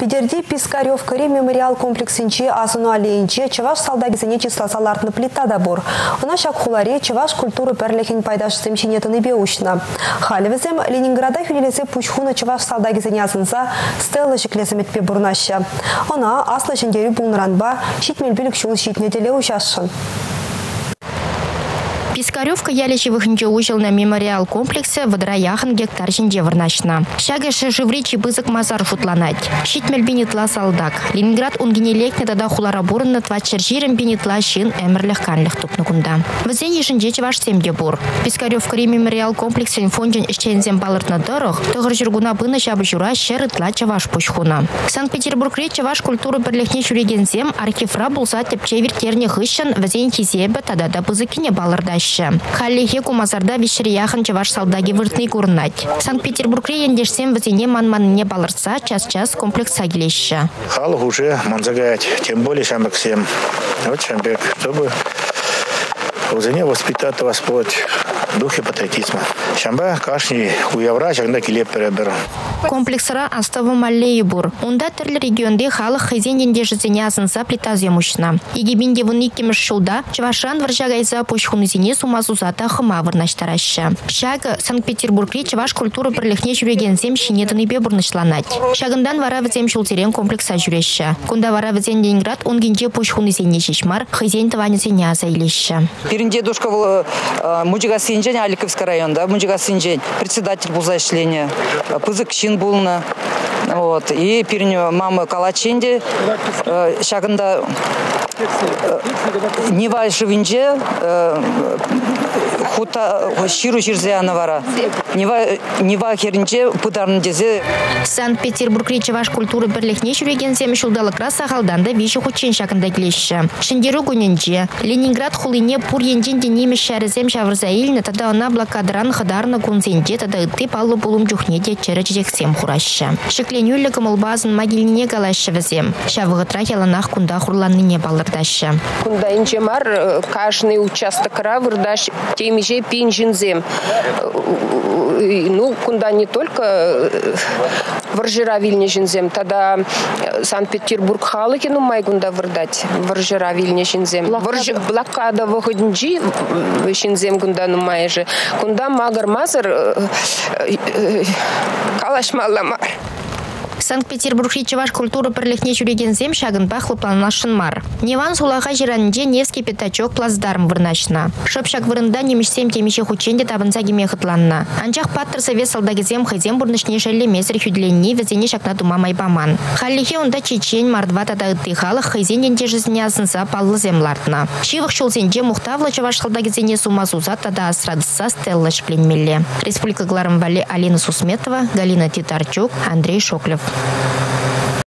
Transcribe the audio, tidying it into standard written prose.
Федерди Пискарев-Кари мемориал комплексинче асуну алейнче чаваш салдагизине числасалартны плита дабур. Она шак хуларе чаваш культуры перлехин пайдашсым чинетыны беушна. Халивезем Ленинграда хюнелесе пучхуна чаваш салдагизине асынса стелла шеклесеметпе бурнаща. Она асла шендерю булнранба щитмельбилік шул щитнеделе ушашшын. Пискаревка ялечевых ужил на мемориал комплексе водораяхан гектар жинде варнашна. Шагеше живричи бызык мазар футланать. Щитмель бинитла салдак. Ленинград унгенелекне тада хулара бурна твачер жирем бинитла шин эмерлях канлях тупнукунда. Вазень жинде чеваш семде бур. Пискаревка мемориал комплексе фонжен ищензем балыртна дорог. Тогар жургуна бына шабы жура шерытла чаваш пучхуна. Санкт-Петербург чаваш культуру перлехне журегензем архивра булса тепчевер терне хыщен вазень кизебе тада да бызыкине балырдаш. Халлихе кумазарда вишрияхан чаваш салдаги выртный курнать. Санкт-Петербургре ендешсем вазине ман-манне балырца час-час комплекс сагилеща. Халых уже манзагать, тем более шамбек всем. Вот шамбек, чтобы вазине воспитать Господь в духе патриотизма. Шамба кашни уявра жагна килеп перебер. Комплексара аставы маллеи бур. Унда тірлі регионде халық хызен ендешізіне асынса плита земушна. Егебінде вон иккемеш шулда чавашан варжагайза пошхунызіне сумазузата хыма варнаштараща. Шага Санкт-Петербургре чаваш культуру бірліхне жүреген зем шинетыны бе бурнышланать. Шагындан вара візем шултерен комплекса жүреща. Кунда вара візен Ленинград унгенде пошхунызіне шешмар хызен таванызіне азайлеща. Перен дедушка был Муджига Синджень, Аликовский район, да, Муджига Синджень, председатель был зашления, пызык чин был на, вот, и перен мама Калаченде, шагында Нева Живинже, хута ширу жирзяна вара. Нева херинже пударны дезе. Санкт-Петербург чаваш культуры бірлехне жүреген земі шулдалық раса халданда виші хучен шакында келеші. Шындеру күнінже Ленинград хулине пур енженде немеш шәрізем шавырзаиліні тада она блокадран хадарны күнзенде тада үтті паллы бұлым жүхнеде чәрі жексем хурашы. Шекленюлі кымылбазын магиліне галашы візем. Шавығытра яланақ күнда хурланныне балырдашы. Кунда инжемар каждый участок равырдаш темиже пинжинзем. Ну, кунда не только варжиравильне жинзем, тогда Санкт-Петербург халыки, ну, майгунда вырдать варжиравильне жинзем. Блокада выходнжи жинзем кунда, ну, майже. Кунда магар-мазар калашмалламар. Санкт-Петербург чаваш культуры бірліхне жүреген зем шагын бақлы планлашын мар. Неван сулаға жиранынде Невский пятачок плацдарм вырнашына. Шөпшак вырында немешсем темеше хученде табынса кеме хытланна. Анчақ паттыр совет салдаги зем хайзем бұрнышне шәлі месір хүдленне візене шакна тума майбаман. Халлихе онда чечен мардва тада үтті халық хайзен енде жизіне асынса паллы землартына. Шивық шулзенде мұқтавлы чаваш салдаги зене сумазуза тада асрадыса стелла шпленмелле. Республика Гларымвали Алина Сусметова, Галина Титарчук, Андрей Шоклев.